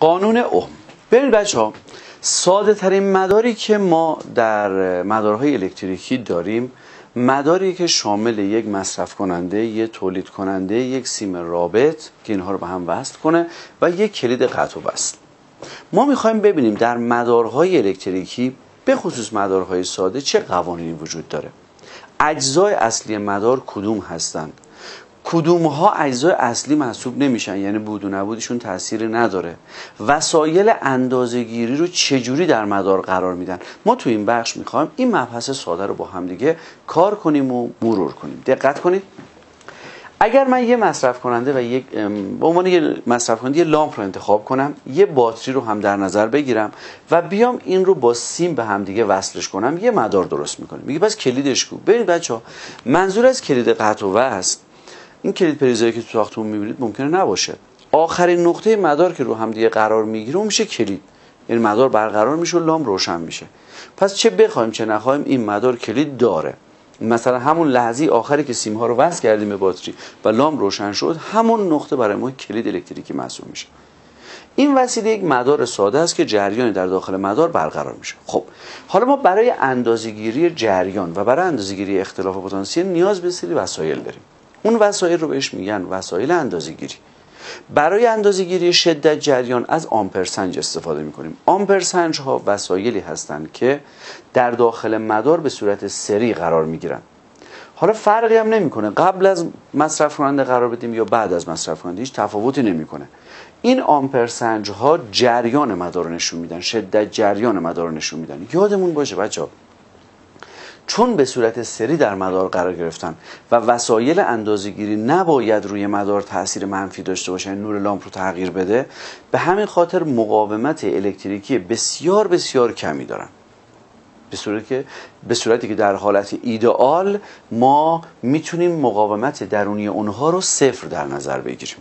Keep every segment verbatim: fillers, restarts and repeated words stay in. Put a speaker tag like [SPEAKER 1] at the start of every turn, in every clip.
[SPEAKER 1] قانون اوم. ببینید بچه ها، ساده ترین مداری که ما در مدارهای الکتریکی داریم مداری که شامل یک مصرف کننده، یک تولید کننده، یک سیم رابط که اینها رو به هم وصل کنه و یک کلید قطع و وصل. ما میخوایم ببینیم در مدارهای الکتریکی به خصوص مدارهای ساده چه قوانینی وجود داره. اجزای اصلی مدار کدوم هستند؟ کدوم ها اجزای اصلی محسوب نمیشن، یعنی بود و نبودشون تأثیری نداره. وسایل اندازه‌گیری رو چجوری در مدار قرار میدن؟ ما تو این بخش میخوایم این مبحث ساده رو با هم دیگه کار کنیم و مرور کنیم. دقت کنید. اگر من یه مصرف کننده و یک به عنوان یه مصرف کننده یه لامپ رو انتخاب کنم، یه باتری رو هم در نظر بگیرم و بیام این رو با سیم به هم دیگه وصلش کنم، یه مدار درست میکنه. میگه پس کلیدش کو؟ ببینید بچه‌ها، منظور از کلید قطع و وصل این کلید پریزایی که تو ساختمون میبینید ممکنه نباشه. آخرین نقطه مدار که رو هم دیگه قرار میگیره اون میشه کلید. یعنی مدار برقرار میشه و لامپ روشن میشه. پس چه بخوایم چه نخوایم این مدار کلید داره. مثلا همون لحظه آخری که سیم ها رو وصل کردیم به باتری و لامپ روشن شد، همون نقطه برای ما کلید الکتریکی محسوب میشه. این وسیله یک مدار ساده است که جریانی در داخل مدار برقرار میشه. خب حالا ما برای اندازه‌گیری جریان و برای اندازه‌گیری اختلاف پتانسیل نیاز به سری وسایل داریم. اون وسایل رو بهش میگن وسایل اندازه‌گیری. برای اندازه‌گیری شدت جریان از آمپرسنج استفاده می‌کنیم. آمپرسنج ها وسایلی هستند که در داخل مدار به صورت سری قرار می‌گیرن. حالا فرقی هم نمی‌کنه قبل از مصرف کننده قرار بدیم یا بعد از مصرف کننده، هیچ تفاوتی نمی‌کنه. این آمپرسنج ها جریان مدار رو نشون میدن، شدت جریان مدار رو نشون میدن. یادمون باشه بچه‌ها، چون به صورت سری در مدار قرار گرفتن و وسایل اندازه‌گیری نباید روی مدار تأثیر منفی داشته باشه، نور لامپ رو تغییر بده، به همین خاطر مقاومت الکتریکی بسیار بسیار کمی دارن. به صورتی که به صورتی که در حالت ایدئال ما میتونیم مقاومت درونی اونها رو صفر در نظر بگیریم.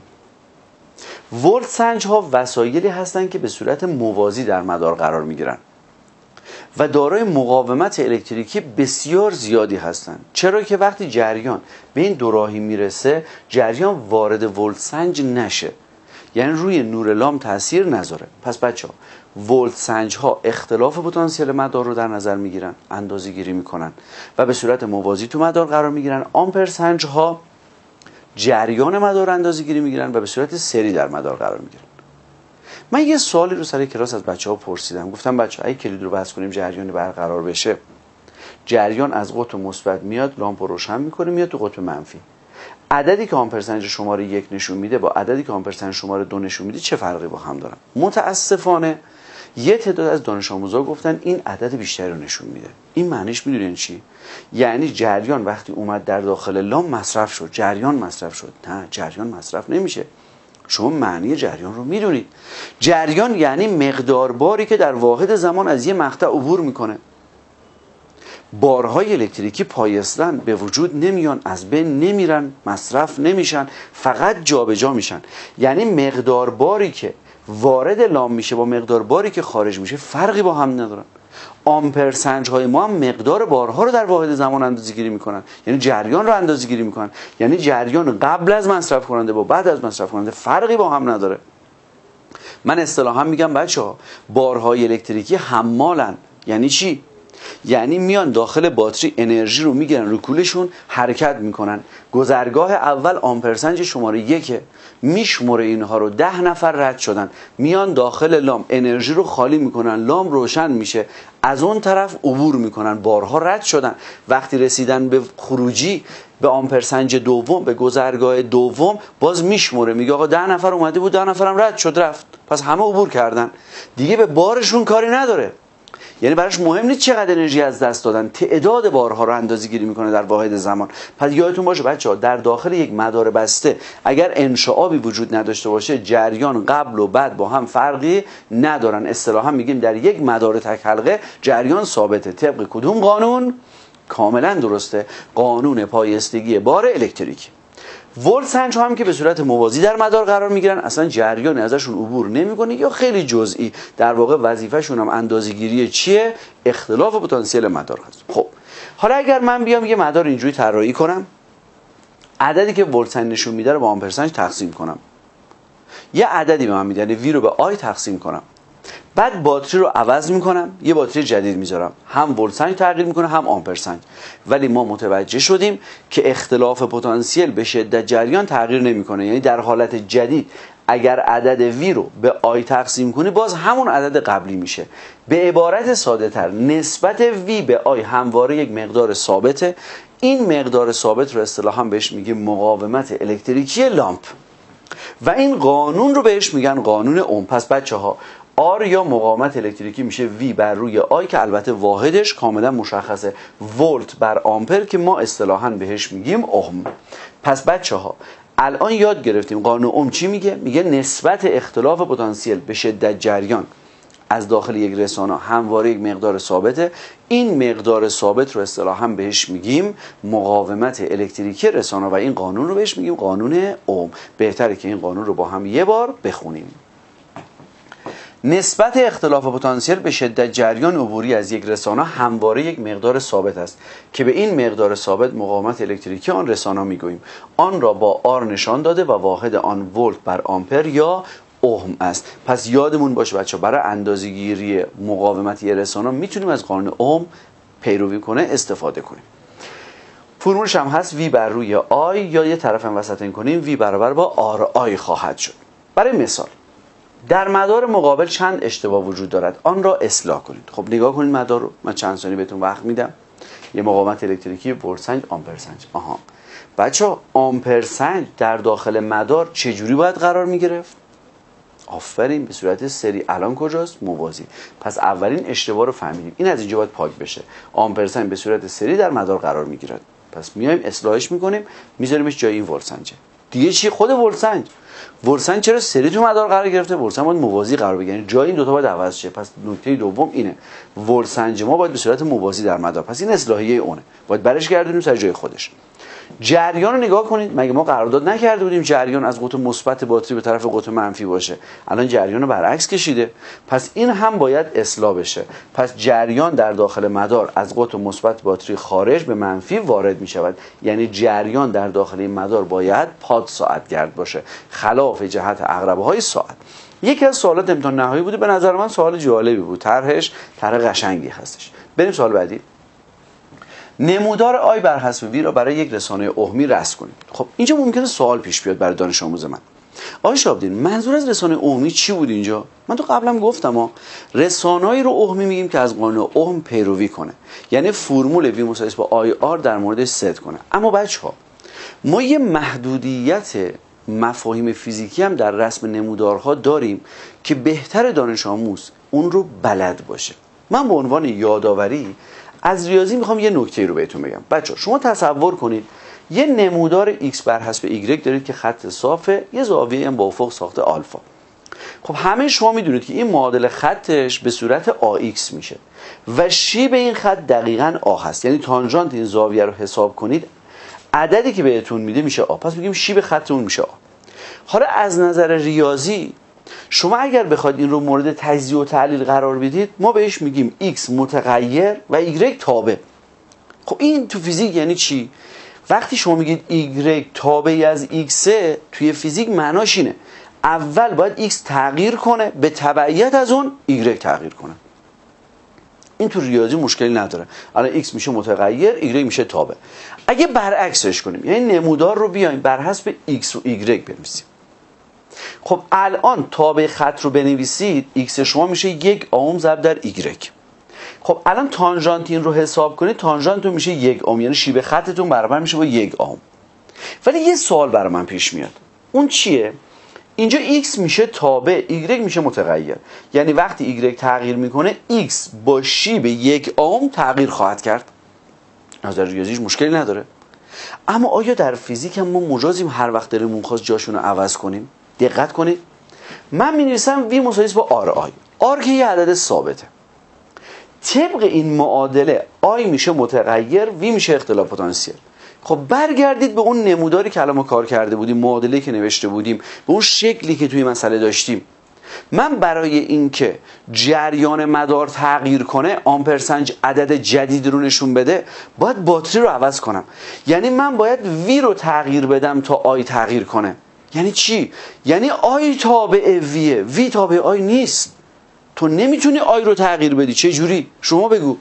[SPEAKER 1] ولت سنج ها وسایلی هستند که به صورت موازی در مدار قرار میگیرن و دارای مقاومت الکتریکی بسیار زیادی هستند. چرا که وقتی جریان به این دوراهی میرسه، جریان وارد ولت سنج نشه، یعنی روی نور لامپ تاثیر نذاره. پس بچه‌ها، ولت سنج ها اختلاف پتانسیل مدار رو در نظر میگیرن، اندازه‌گیری میکنن و به صورت موازی تو مدار قرار میگیرن. آمپر سنج ها جریان مدار اندازه‌گیری میگیرن و به صورت سری در مدار قرار میگیرن. من یه سوالی رو سر کلاس از بچه‌ها پرسیدم. گفتم بچه‌ها اگه کلید رو بس کنیم جریان برقرار بشه، جریان از قطب مثبت میاد، لامپ رو روشن میکنه، میاد تو قطب منفی. عددی که آمپرسنج شماره یک نشون میده با عددی که آمپرسنج شماره دو نشون میده چه فرقی با هم دارن؟ متاسفانه یه تعداد از دانش آموزا گفتن این عدد بیشتری رو نشون میده. این معنیش میدونین چی؟ یعنی جریان وقتی اومد در داخل لامپ مصرف شد، جریان مصرف شد. نه، جریان مصرف نمیشه. شما معنی جریان رو میدونید. جریان یعنی مقدار باری که در واحد زمان از یه مقطع عبور میکنه. بارهای الکتریکی پایستن، به وجود نمیان، از بین نمیرن، مصرف نمیشن، فقط جابجا میشن. یعنی مقدار باری که وارد لامپ میشه با مقدار باری که خارج میشه فرقی با هم ندارن. آمپرسنج های ما هم مقدار بارها رو در واحد زمان اندازه‌گیری میکنن، یعنی جریان رو اندازه‌گیری میکنن. یعنی جریان قبل از مصرف کننده با بعد از مصرف کننده فرقی با هم نداره. من اصطلاحا میگم بچه‌ها بارهای الکتریکی حمالن. یعنی چی؟ یعنی میان داخل باتری انرژی رو میگیرن، رو کولشون حرکت میکنن. گذرگاه اول آمپرسنج شماره یکه، میشموره اینها رو، ده نفر رد شدن، میان داخل لامپ انرژی رو خالی میکنن، لامپ روشن میشه، از اون طرف عبور میکنن، بارها رد شدن. وقتی رسیدن به خروجی، به آمپرسنج دوم، به گذرگاه دوم، باز میشموره، میگه آقا ده نفر اومده بود، ده نفرم رد شد رفت، پس همه عبور کردن. دیگه به بارشون کاری نداره. یعنی براش مهم نیست چقدر انرژی از دست دادن، تعداد بارها رو اندازه‌گیری میکنه در واحد زمان. پس یادتون باشه بچه‌ها، در داخل یک مدار بسته اگر انشعابی وجود نداشته باشه، جریان قبل و بعد با هم فرقی ندارن. اصطلاحا میگیم در یک مدار تک حلقه جریان ثابته. طبق کدوم قانون؟ کاملا درسته، قانون پایستگی بار الکتریکی. ولت سنج هم که به صورت موازی در مدار قرار میگیرن، اصلا جریان ازشون عبور نمیکنه یا خیلی جزئی. در واقع وظیفه‌شون هم اندازه‌گیری چیه؟ اختلاف پتانسیل مدار هست. خب حالا اگر من بیام یه مدار اینجوری طراحی کنم، عددی که ولت سنج نشون میده رو با آمپرسنج تقسیم کنم، یه عددی به من میده، یعنی وی رو به آی تقسیم کنم، بعد باتری رو عوض میکنم، یه باتری جدید میذارم، هم ولتسنج تغییر میکنه هم آمپرسنج. ولی ما متوجه شدیم که اختلاف پتانسیل به شدت جریان تغییر نمیکنه، یعنی در حالت جدید اگر عدد وی رو به آی تقسیم کنی باز همون عدد قبلی میشه. به عبارت ساده تر، نسبت وی به آی همواره یک مقدار ثابته. این مقدار ثابت رو اصطلاحا بهش میگه مقاومت الکتریکی لامپ و این قانون رو بهش میگن قانون اوم. پس بچه ها آر یا مقاومت الکتریکی میشه وی بر روی آی که البته واحدش کاملا مشخصه، ولت بر آمپر که ما اصطلاحا بهش میگیم اوم. پس بچه ها الان یاد گرفتیم قانون اوم چی میگه؟ میگه نسبت اختلاف پتانسیل به شدت جریان از داخل یک رسانه همواره یک مقدار ثابته. این مقدار ثابت رو اصطلاحا بهش میگیم مقاومت الکتریکی رسانه و این قانون رو بهش میگیم قانون اوم. بهتره که این قانون رو با هم یه بار بخونیم. نسبت اختلاف پتانسیل به شدت جریان عبوری از یک رسانه همواره یک مقدار ثابت است که به این مقدار ثابت مقاومت الکتریکی آن رسانه میگوییم. آن را با آر نشان داده و واحد آن ولت بر آمپر یا اوم است. پس یادمون باشه بچه برای اندازه‌گیری مقاومت یه رسانه میتونیم از قانون اوم پیروی کنه استفاده کنیم. فرمولش هم هست وی بر روی آی یا یه طرف هم وسط این کنیم وی برابر با آر آی خواهد شد. برای مثال در مدار مقابل چند اشتباه وجود دارد، آن را اصلاح کنید. خب نگاه کنید مدار رو، من چند ثانیه بهتون وقت میدم. یه مقاومت الکتریکی، ولتسنج، آمپرسنج. آها بچه آمپرسنج در داخل مدار چجوری باید قرار میگرفت؟ آفرین، به صورت سری. الان کجاست؟ موازی. پس اولین اشتباه رو فهمیدیم، این از اینجا باید پاک بشه. آمپرسنج به صورت سری در مدار قرار میگیرد، پس میایم اصلاحش میکنیم میذاریمش جای این ولتسنج. دیگه چی؟ خود ولتسنج. ولتسنج چرا سری تو مدار قرار گرفته؟ ولتسنج باید موازی قرار بگیره، یعنی جای این دو تا باید عوض شه. پس نکته دوم اینه، ولتسنج ما باید به صورت موازی در مدار. پس این اصلاحیه اونه، باید برش گردونیم سر جای خودش. جریان رو نگاه کنید، مگه ما قرارداد نکرده بودیم جریان از قطب مثبت باتری به طرف قطب منفی باشه؟ الان جریان رو برعکس کشیده، پس این هم باید اصلاح بشه. پس جریان در داخل مدار از قطب مثبت باتری خارج به منفی وارد می شود، یعنی جریان در داخل این مدار باید پاد ساعت گرد باشه خلاف جهت عقربه های ساعت. یکی از سوالات امتحان نهایی بوده، به نظر من سوال جالبی بود، طرحش طرح قشنگی هستش. بریم سوال بعدی. نمودار آی بر حسب وی را برای یک رسانه اوهمی رسم کنید. خب اینجا ممکنه سوال پیش بیاد برای دانش آموز من. آقای شهاب‌الدین منظور از رسانه اوهمی چی بود اینجا؟ من تو قبلا گفتم ها، رسانه‌ای رو اوهمی میگیم که از قانون اوهم پیروی کنه، یعنی فرمول وی مساوی با آی آر در موردش ست کنه. اما بچه‌ها ما یه محدودیت مفاهیم فیزیکی هم در رسم نمودارها داریم که بهتر دانش آموز اون رو بلد باشه. من به عنوان یادآوری از ریاضی میخوام یه نکته رو بهتون بگم. بچه شما تصور کنید یه نمودار x بر حسب y دارید که خط صافه، یه زاویه هم با افق ساخته آلفا. خب همه شما میدونید که این معادل خطش به صورت آ ایکس میشه و شیب این خط دقیقاً آ هست، یعنی تانژانت این زاویه رو حساب کنید عددی که بهتون میده میشه آ، پس میگیم شیب خطمون میشه آ. حالا از نظر ریاضی شما اگر بخواید این رو مورد تجزیه و تحلیل قرار بدید، ما بهش میگیم x متغیر و y تابع. خب این تو فیزیک یعنی چی؟ وقتی شما میگید y تابعی از x توی فیزیک معناش اینه اول باید x تغییر کنه به تبعیت از اون y تغییر کنه. این تو ریاضی مشکلی نداره. الان x میشه متغیر، y میشه تابع. اگه برعکسش کنیم، یعنی نمودار رو بیایم بر حسب x و y بنویسیم. خب الان تابع خط رو بنویسید، x شما میشه یک اوم ضرب در y. خب الان تانژانت این رو حساب کنید، تانژانت رو میشه یک اوم، یعنی شیب خطتون برابر میشه با یک اوم. ولی یه سوال برای من پیش میاد، اون چیه؟ اینجا x میشه تابع، y میشه متغیر، یعنی وقتی y تغییر میکنه x با شیب یک اوم تغییر خواهد کرد. از در ریاضیش مشکلی نداره. اما آیا در فیزیک هم ما مجازیم هر وقت دلمون خواست جاشون رو عوض کنیم؟ دقت کنید، من می نویسم v مساوی با آر آی. آر که یه عدد ثابته، طبق این معادله آی میشه متغیر، وی میشه اختلاف پتانسیل. خب برگردید به اون نموداری که الان ما کار کرده بودیم، معادله که نوشته بودیم، به اون شکلی که توی مسئله داشتیم. من برای اینکه جریان مدار تغییر کنه، آمپرسنج عدد جدید رو نشون بده، باید باتری رو عوض کنم. یعنی من باید وی رو تغییر بدم تا آی تغییر کنه. یعنی چی؟ یعنی آی تابع ویه، وی تابع آی نیست. تو نمیتونی آی رو تغییر بدی. چه جوری؟ شما بگو.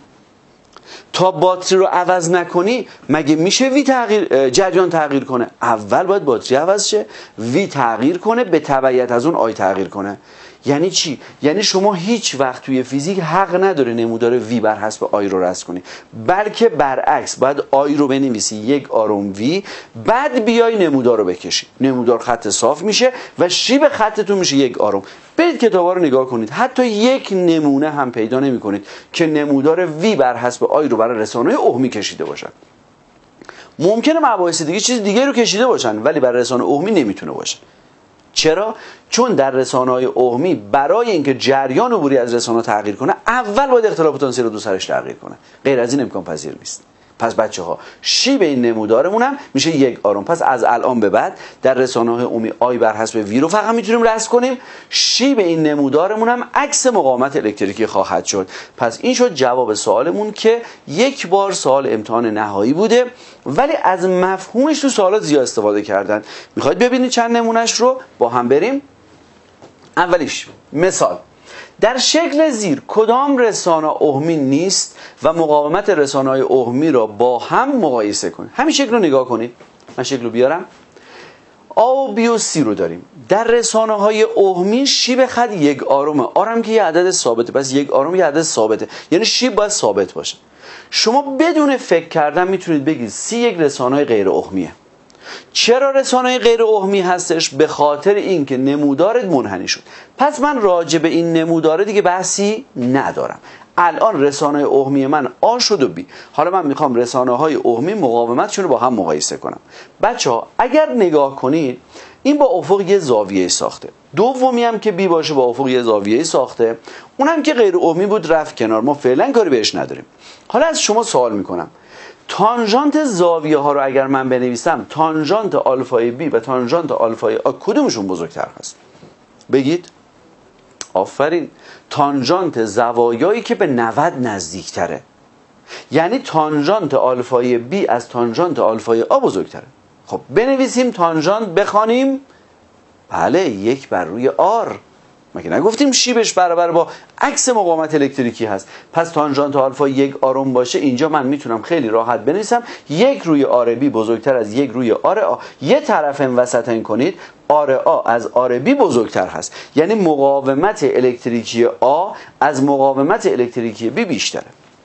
[SPEAKER 1] تا باتری رو عوض نکنی مگه میشه وی تغییر جریان تغییر کنه؟ اول باید باتری عوض شه، وی تغییر کنه، به تبعیت از اون آی تغییر کنه. یعنی چی؟ یعنی شما هیچ وقت توی فیزیک حق نداره نمودار وی بر حسب آی رو رسم کنی، بلکه برعکس باید آی رو بنویسی یک آرم وی، بعد بیای نمودار رو بکشی. نمودار خط صاف میشه و شیب خطتون میشه یک آرم. برید کتابا رو نگاه کنید، حتی یک نمونه هم پیدا نمی کنید که نمودار وی بر حسب آی رو برای رسانه‌های عهمی کشیده باشن. ممکنه مباحث دیگه چیز دیگه رو کشیده باشن ولی برای رسانه عهمی نمیتونه باشه. چرا؟ چون در رسانه‌های عهمی برای اینکه جریان عبوری از رسانه تغییر کنه اول باید اختلاف پتانسیل رو دو سرش تغییر کنه. غیر از این امکان پذیر نیست. پس بچه ها شیب این نمودارمون هم میشه یک آرم. پس از الان به بعد در رسانه‌های عمومی آی بر حسب وی رو فقط میتونیم رسم کنیم. شیب این نمودارمون هم عکس مقاومت الکتریکی خواهد شد. پس این شد جواب سوالمون که یک بار سوال امتحان نهایی بوده ولی از مفهومش تو سوالات زیاد استفاده کردن. میخواید ببینید چند نمونهش رو با هم بریم؟ اولیش مثال: در شکل زیر کدام رسانه عهمی نیست و مقاومت رسانه‌های عهمی را با هم مقایسه کنید. همین شکل رو نگاه کنید. من شکل رو بیارم. آ و بی و سی رو داریم. در رسانه‌های عهمی شیب خط یک آرمه. آرم که یه عدد ثابته، پس یک آرم یه عدد ثابته، یعنی شیب باید ثابت باشه. شما بدون فکر کردن میتونید بگید سی یک رسانه غیر عهمیه. چرا رسانه غیر عهمی هستش؟ به خاطر اینکه نمودارت منحنی شد. پس من راجع به این نمودار دیگه بحثی ندارم. الان رسانه عهمی من آ شد و بی. حالا من میخوام رسانه های عهمی مقاومتشون رو با هم مقایسه کنم. بچه ها اگر نگاه کنید این با افق یه زاویه ساخته، دومی هم که بی باشه با افق یه زاویه ساخته، اونم که غیر عهمی بود رفت کنار، ما فعلا کاری بهش نداریم. حالا از شما سوال میکنم تانژانت زاویه ها رو اگر من بنویسم، تانژانت آلفای بی و تانژانت آلفای آ کدومشون بزرگتر هست؟ بگید. آفرین، تانژانت زوایایی که به نود نزدیکتره. یعنی تانژانت آلفای بی از تانژانت آلفای آ بزرگتره. خب بنویسیم تانژانت، بخوانیم. بله، یک بر روی آر. مگه نگفتیم شیبش برابر با عکس مقاومت الکتریکی هست؟ پس تانژانت آلفا یک آرم باشه، اینجا من میتونم خیلی راحت بنویسم یک روی آر بی بزرگتر از یک روی آر آ. یه طرف این وسط این کنید، آر آ از آر بی بزرگتر هست، یعنی مقاومت الکتریکی آ از مقاومت الکتریکی بی بیشتره.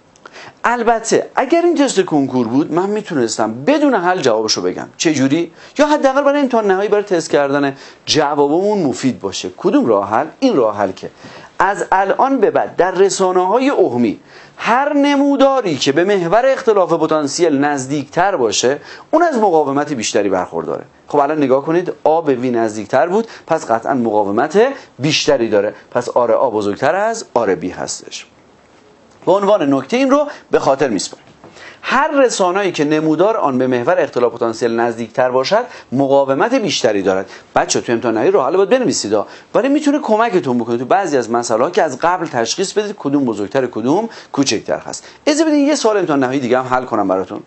[SPEAKER 1] البته اگر این تست کنکور بود من میتونستم بدون حل جوابشو بگم. چه جوری؟ یا حداقل برای امتحان نهایی برای تست کردن جوابمون مفید باشه. کدوم راه حل؟ این راه حل که از الان به بعد در رسانه‌های عهمی هر نموداری که به محور اختلاف پتانسیل نزدیکتر باشه اون از مقاومت بیشتری برخورداره. خب الان نگاه کنید، آ به وی نزدیکتر بود، پس قطعا مقاومت بیشتری داره، پس آر آ بزرگتر از آر بی هستش. به عنوان نکته این رو به خاطر میسپاریم. هر رسانه‌ای که نمودار آن به محور اختلاف پتانسیل نزدیکتر باشد مقاومت بیشتری دارد. بچه تو امتحان نهایی راه حل باید بنویسید، ولی میتونه کمکتون بکنه تو بعضی از مسائل که از قبل تشخیص بدید کدوم بزرگتر کدوم کوچکتر هست. اجازه بدید یه سوال امتحان نهایی دیگه هم حل کنم براتون.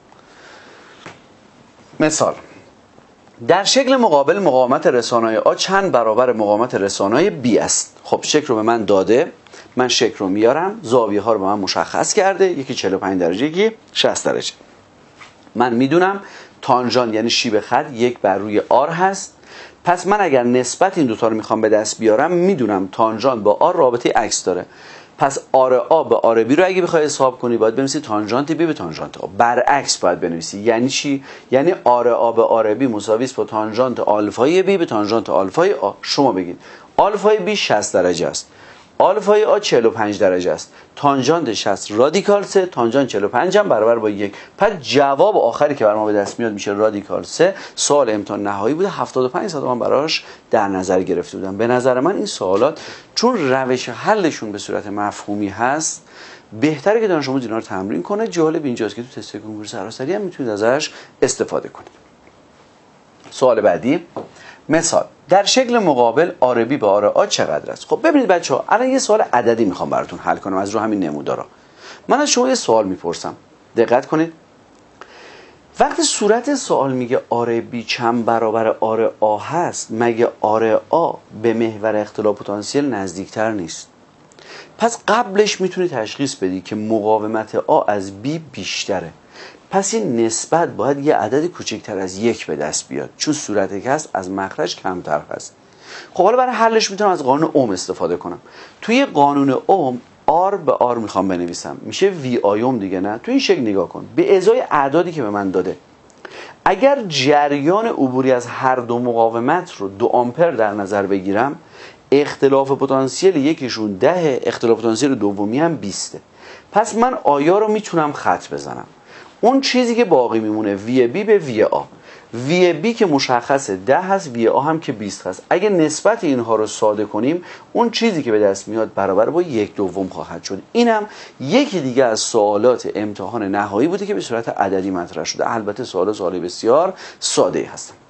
[SPEAKER 1] مثال: در شکل مقابل مقاومت رسانه آ چند برابر مقاومت رسانه بی است. خب شکل رو به من داده، من شکل رو میارم، زاویه ها رو به من مشخص کرده، یکی چهل و پنج درجه یکی شصت درجه. من میدونم تانژانت یعنی شیب خط یک بر روی آر هست. پس من اگر نسبت این دوتا رو میخوام به دست بیارم میدونم تانژانت با آر رابطه عکس داره. پس آر آ به آر بی رو اگه بخوای حساب کنی باید بنویسی تانژانت بی به تانژانت آ. برعکس باید بنویسی. یعنی چی؟ یعنی آر آ به آر بی مساوی است با تانژانت آلفای بی به تانژانت آلفای آ. شما بگید آلفای بی شصت درجه است، آلفای آ چهل و پنج درجه است، تانژانت شصت رادیکال سه، تانژانت چهل و پنج هم برابر با یک. پس جواب آخری که بر ما به دست میاد میشه رادیکال سه. سوال امتحان نهایی بوده، هفتاد و پنج درصد من براش در نظر گرفته بودم. به نظر من این سوالات چون روش حلشون به صورت مفهومی هست بهتره که دانش آموز اینا رو تمرین کنه. جالب اینجاست که تو تست کنکور سراسری هم میتونید ازش استفاده کنید. سوال بعدی، مثال: در شکل مقابل آر بی به آر آ چقدر است؟ خب ببینید بچه‌ها، الان یه سوال عددی میخوام براتون حل کنم از رو همین نمودارا. من از شما یه سوال میپرسم، دقت کنید. وقتی صورت سوال میگه آره بی چند برابر آره آ هست، مگه آره آ به محور اختلاف پتانسیل نزدیکتر نیست؟ پس قبلش میتونی تشخیص بدی که مقاومت آ از بی بیشتره، پس این نسبت باید یه عدد کوچکتر از یک به دست بیاد، چون صورت کسر از مخرج کمتر هست. خب حالا برای حلش میتونم از قانون اوم استفاده کنم. توی قانون اوم آر به آر میخوام بنویسم، میشه وی آیوم دیگه، نه؟ تو این شکل نگاه کن، به ازای اعدادی که به من داده، اگر جریان عبوری از هر دو مقاومت رو دو آمپر در نظر بگیرم، اختلاف پتانسیل یکیشون ده، اختلاف پتانسیل دومی هم بیسته. پس من آیا رو میتونم خط بزنم. اون چیزی که باقی میمونه وی بی به وی آ. وی بی که مشخصه ده هست، وی آ هم که بیست هست. اگه نسبت اینها رو ساده کنیم، اون چیزی که به دست میاد برابر با یک دوم خواهد شد. اینم یکی دیگه از سوالات امتحان نهایی بوده که به صورت عددی مطرح شده. البته سوال سوالی بسیار ساده هستن.